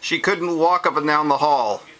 She couldn't walk up and down the hall.